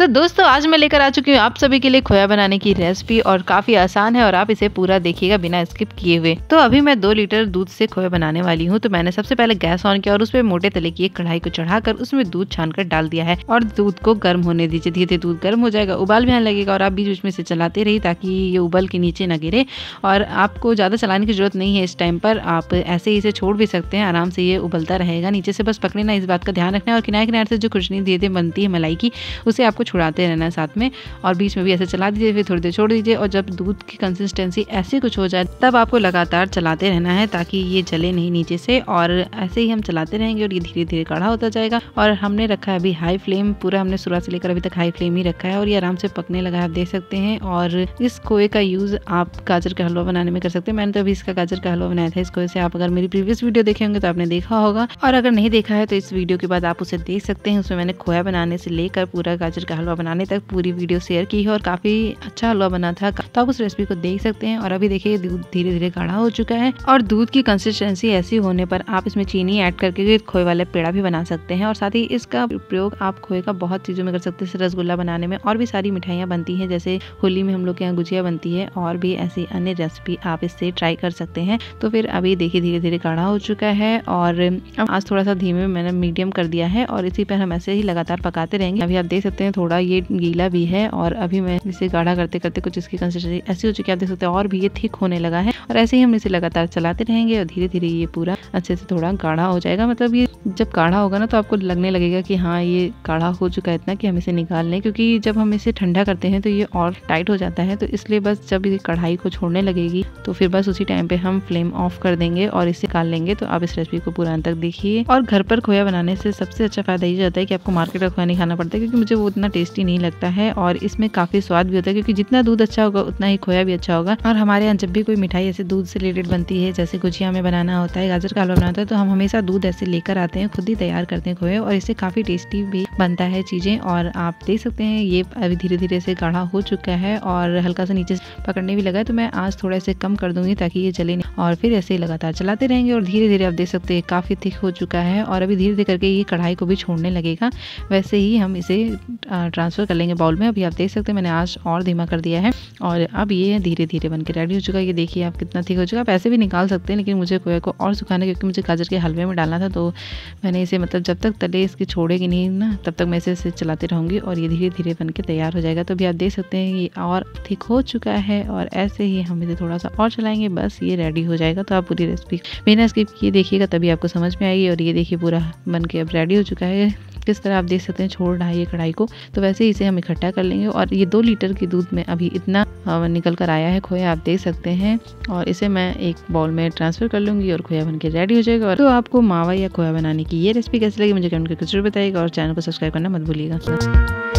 तो दोस्तों आज मैं लेकर आ चुकी हूँ आप सभी के लिए खोया बनाने की रेसिपी और काफी आसान है और आप इसे पूरा देखिएगा बिना स्किप किए हुए। तो अभी मैं 2 लीटर दूध से खोया बनाने वाली हूँ। तो मैंने सबसे पहले गैस ऑन किया और उसपे मोटे तले की एक कढ़ाई को चढ़ाकर उसमें दूध छानकर डाल दिया है और दूध को गर्म होने दीजिए। धीरे धीरे दूध गर्म हो जाएगा, उबाल भी आने लगेगा और आप बीच बीच में से चलाते रहिए ताकि ये उबल के नीचे न गिरे। और आपको ज्यादा चलाने की जरूरत नहीं है इस टाइम पर, आप ऐसे ही इसे छोड़ भी सकते हैं, आराम से ये उबलता रहेगा। नीचे से बस पकड़े ना, इस बात का ध्यान रखना है। और किनारे किनारे से जो खुशनी धीरे धीरे बनती है मलाई की, उसे आपको छुड़ाते रहना है साथ में और बीच में भी ऐसे चला दीजिए, फिर थोड़ी देर छोड़ दीजिए। और जब दूध की कंसिस्टेंसी ऐसी कुछ हो जाए तब आपको लगातार चलाते रहना है ताकि ये जले नहीं नीचे से। और ऐसे ही हम चलाते रहेंगे और ये धीरे धीरे गाढ़ा होता जाएगा। और हमने रखा है अभी हाई फ्लेम, पूरा हमने शुरुआत से लेकर अभी तक हाई फ्लेम ही रखा है और ये आराम से पकने लगा है, आप देख सकते हैं। और इस खोए का यूज आप गाजर का हलवा बनाने में कर सकते हैं। मैंने तो अभी इसका गाजर का हलवा बनाया था इस खोए से। आप अगर मेरी प्रीवियस वीडियो देखे होंगे तो आपने देखा होगा, और अगर नहीं देखा है तो इस वीडियो के बाद आप उसे देख सकते हैं। उसमें मैंने खोया बनाने से लेकर पूरा गाजर का हलवा बनाने तक पूरी वीडियो शेयर की है और काफी अच्छा हलवा बना था, तो आप उस रेसिपी को देख सकते हैं। और अभी देखिए दूध धीरे धीरे गाढ़ा हो चुका है और दूध की कंसिस्टेंसी ऐसी होने पर आप इसमें चीनी ऐड करके खोए वाले पेड़ा भी बना सकते हैं। और साथ ही इसका प्रयोग आप खोए का बहुत चीजों में कर सकते हैं, रसगुल्ला बनाने में, और भी सारी मिठाइयाँ बनती हैं, जैसे होली में हम लोग के यहाँ गुजिया बनती है, और भी ऐसी अन्य रेसिपी आप इससे ट्राई कर सकते हैं। तो फिर अभी देखिए धीरे धीरे गाढ़ा हो चुका है और आज थोड़ा सा धीमे मैंने मीडियम कर दिया है और इसी पर हम ऐसे ही लगातार पकाते रहेंगे। अभी आप देख सकते हैं थोड़ा ये गीला भी है और अभी मैं इसे गाढ़ा करते करते कुछ इसकी कंसिस्टेंसी ऐसी हो चुकी है, आप देख सकते हैं, और भी ये थिक होने लगा है। और ऐसे ही हम इसे लगातार चलाते रहेंगे और धीरे धीरे ये पूरा अच्छे से थोड़ा गाढ़ा हो जाएगा। मतलब ये जब गाढ़ा होगा ना तो आपको लगने लगेगा कि हाँ ये गाढ़ा हो चुका है इतना कि हम इसे निकाल लें, क्योंकि जब हम इसे ठंडा करते हैं तो ये और टाइट हो जाता है। तो इसलिए बस जब ये कढ़ाई को छोड़ने लगेगी तो फिर बस उसी टाइम पे हम फ्लेम ऑफ कर देंगे और इसे निकाल लेंगे। तो आप इस रेसिपी को पूरा अंत तक देखिए। और घर पर खोया बनाने से सबसे अच्छा फायदा ये होता है कि आपको मार्केट का खोया नहीं खाना पड़ता है, क्योंकि मुझे वो उतना टेस्टी नहीं लगता है और इसमें काफी स्वाद भी होता है, क्योंकि जितना दूध अच्छा होगा उतना ही खोया भी अच्छा होगा। और हमारे यहाँ जब भी कोई मिठाई ऐसे दूध से रिलेटेड बनती है, जैसे गुजिया में बनाना होता है, गाजर का हलवा बनाना होता है, तो हम हमेशा दूध ऐसे लेकर आते हैं, खुद ही तैयार करते हैं खोए, और इससे काफी टेस्टी भी बनता है चीजें। और आप देख सकते हैं ये अभी धीरे धीरे से गाढ़ा हो चुका है और हल्का सा नीचे पकड़ने भी लगा है। तो मैं आज थोड़ा इसे कम कर दूंगी ताकि ये जले नहीं, और फिर ऐसे ही लगातार चलाते रहेंगे और धीरे धीरे आप देख सकते हैं काफी थिक हो चुका है और अभी धीरे धीरे करके ये कढ़ाई को भी छोड़ने लगेगा। वैसे ही हम इसे ट्रांसफर कर लेंगे बाउल में। अभी आप देख सकते हैं मैंने आंच और धीमा कर दिया है और अब ये धीरे धीरे बन के रेडी हो चुका है। ये देखिए आप कितना थिक हो चुका है। आप ऐसे भी निकाल सकते हैं, लेकिन मुझे खोए को और सुखाना, क्योंकि मुझे गाजर के हलवे में डालना था, तो मैंने इसे मतलब जब तक तले इसकी छोड़ेगी नहीं ना तब तक मैं इसे चलाते रहूँगी और ये धीरे धीरे बन के तैयार हो जाएगा। तो अभी आप देख सकते हैं ये और थिक हो चुका है और ऐसे ही हम इसे थोड़ा सा और चलाएंगे, बस ये रेडी हो जाएगा। तो आप पूरी रेसिपी बिना स्किप किए देखिएगा तभी आपको समझ में आएगी। और ये देखिए पूरा बन के अब रेडी हो चुका है। किस तरह आप देख सकते हैं छोड़ रहा है ये कढ़ाई को। तो वैसे ही इसे हम इकट्ठा कर लेंगे और ये 2 लीटर की दूध में अभी इतना निकल कर आया है खोया, आप देख सकते हैं। और इसे मैं एक बाउल में ट्रांसफर कर लूँगी और खोया बन के रेडी हो जाएगा। तो आपको मावा या खोया बनाने की ये रेसिपी कैसी लगी मुझे कमेंट करके जरूर बताइएगा और चैनल को सब्सक्राइब करना मत भूलिएगा।